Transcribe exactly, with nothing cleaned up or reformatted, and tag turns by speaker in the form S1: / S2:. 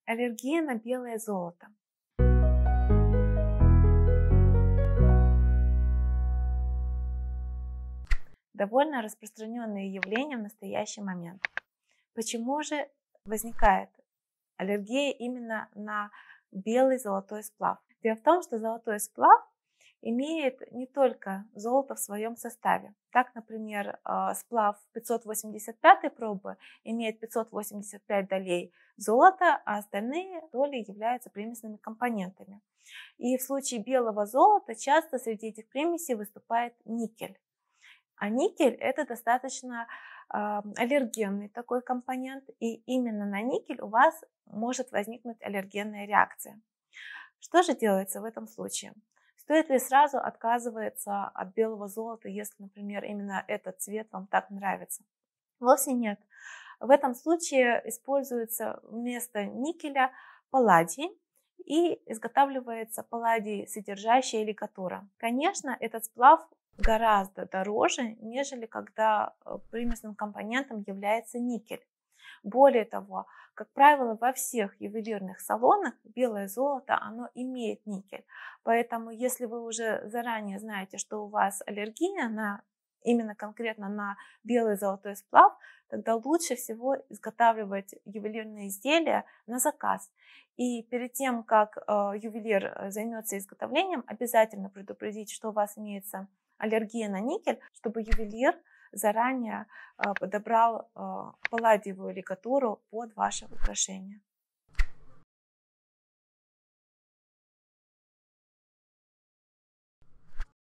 S1: Аллергия на белое золото. Довольно распространенное явление в настоящий момент. Почему же возникает аллергия именно на белый золотой сплав? Дело в том, что золотой сплав имеет не только золото в своем составе. Так, например, сплав пятьсот восемьдесят пятой пробы имеет пятьсот восемьдесят пять долей золота, а остальные доли являются примесными компонентами. И в случае белого золота часто среди этих примесей выступает никель. А никель – это достаточно э, аллергенный такой компонент, и именно на никель у вас может возникнуть аллергенная реакция. Что же делается в этом случае? Стоит ли сразу отказываться от белого золота, если, например, именно этот цвет вам так нравится? Вовсе нет. В этом случае используется вместо никеля палладий и изготавливается палладий содержащая лигатура. Конечно, этот сплав гораздо дороже, нежели когда примесным компонентом является никель. Более того, как правило, во всех ювелирных салонах белое золото, оно имеет никель. Поэтому, если вы уже заранее знаете, что у вас аллергия на именно конкретно на белый золотой сплав, тогда лучше всего изготавливать ювелирные изделия на заказ. И перед тем, как э, ювелир займется изготовлением, обязательно предупредить, что у вас имеется аллергия на никель, чтобы ювелир заранее подобрал палладиевую лигатуру под ваше украшение.